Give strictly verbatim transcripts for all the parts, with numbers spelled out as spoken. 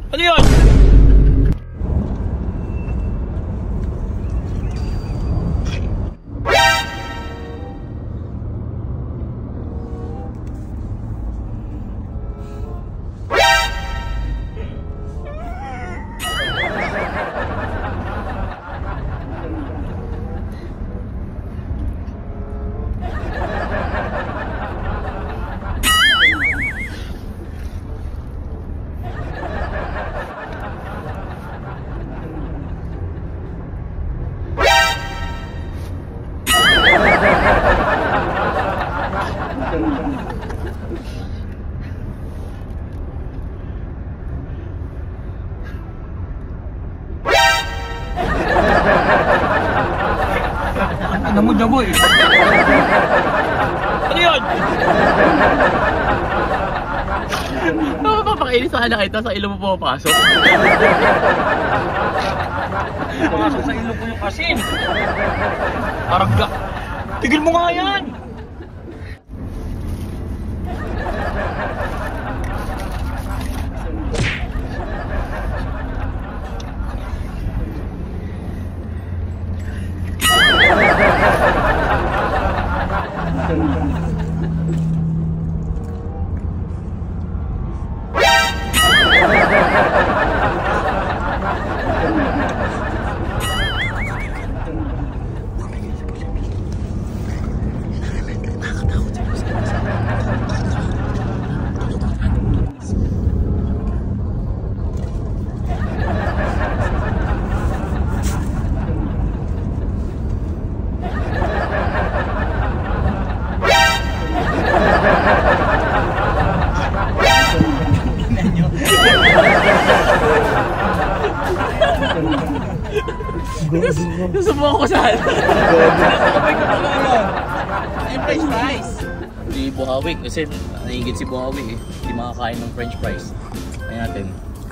Ano yun? Ano mo, Jaboy? Ano yun? Mapapakainis sana kita sa ilong mo pumapasok. Pumasok sa ilong ko yung asin. Parang ga... Tigil mo nga yan! Nasubukan ko sana. Nakakabay ko pa ngayon. Yung french fries. Hindi buhawi kasi nahigit si buhawi eh. Hindi makakain ng french fries. Kaya natin.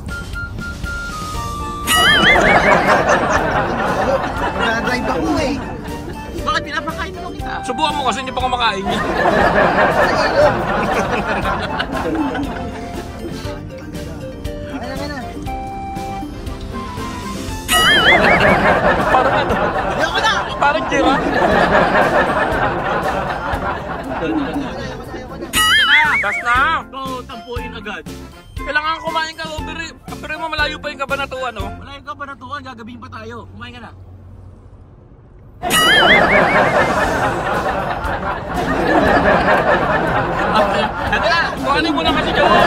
Nag-drive ako eh. Bakit pinapakain mo kita? Subukan mo kasi hindi pa kumakain niya. Sa ilong. Ayan na, ayan na. Parang ano? Ayoko na! Parang tira. Tas na! Oo, tampuin agad. Kailangan kumain ka, oh, pero, pero mo malayo pa yung kabanatuan, oh. Malayo ka pa na tuwan, gagabihin pa tayo. Kumain ka na. Ito na! Kuhanin mo na kasi, Jawo!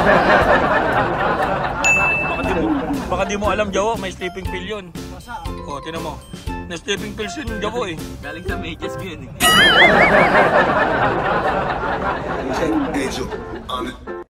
Baka di mo, baka di mo alam, Jawo, may sleeping pill yun. O, oh, tinan mo. Na sleeping pills yun, Jawo eh. Galing sa medyas ko yun eh. Angel on it.